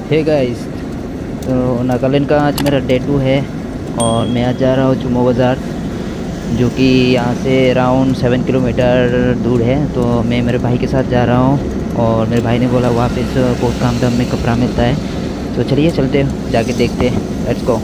Hey guys, तो नागालैंड का आज मेरा डे 2 है और मैं आज जा रहा हूँ चुमो बाज़ार, जो कि यहाँ से अराउंड 7 किलोमीटर दूर है। तो मैं मेरे भाई के साथ जा रहा हूँ और मेरे भाई ने बोला वहाँ पे बहुत कम दाम में कपड़ा मिलता है। तो चलिए चलते जाके देखते हैं, लेट्स गो।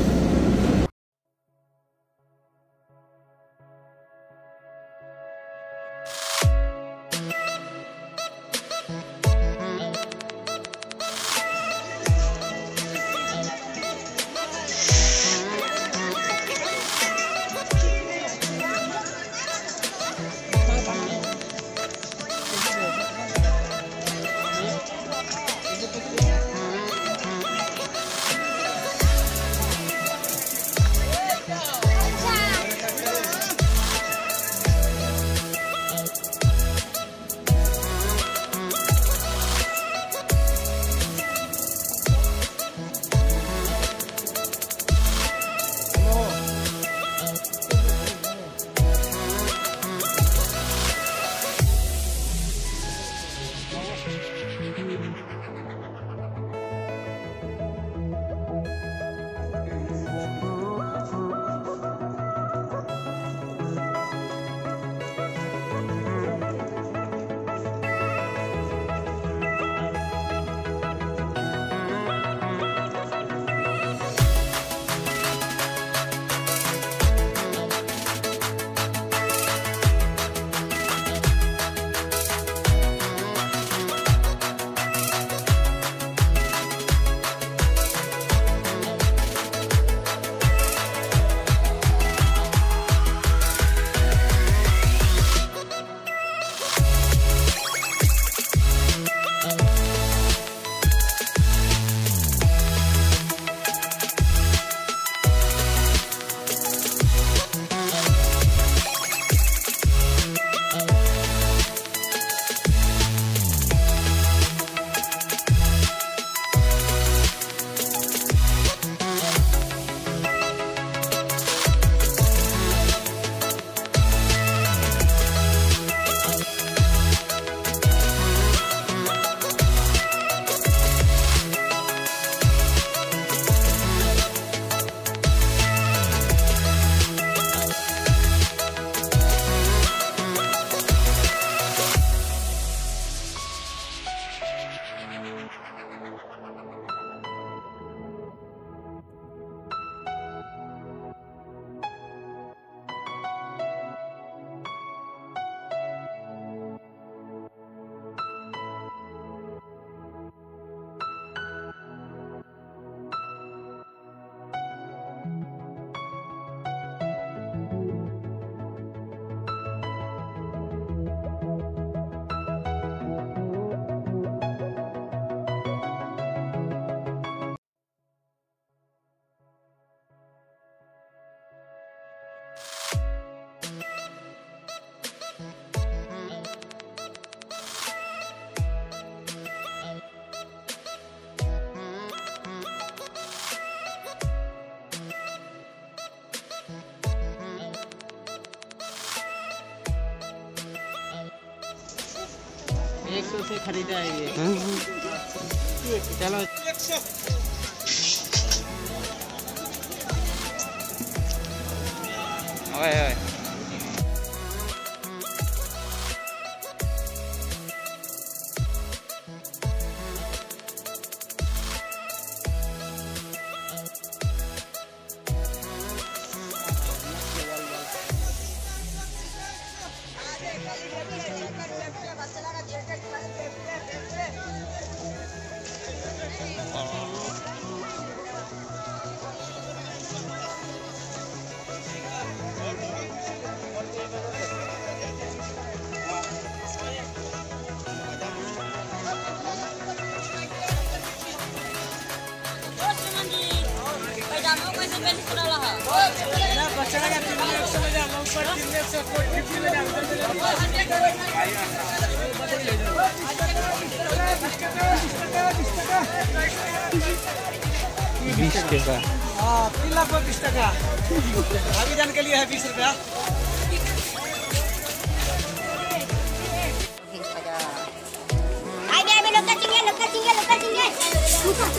एक सौ से खरीदा है ये। चलो ओए ओए हाँ, 3 लाख 20 टका। अभी जान के लिए है 20 रुपया। Ay, local chingue.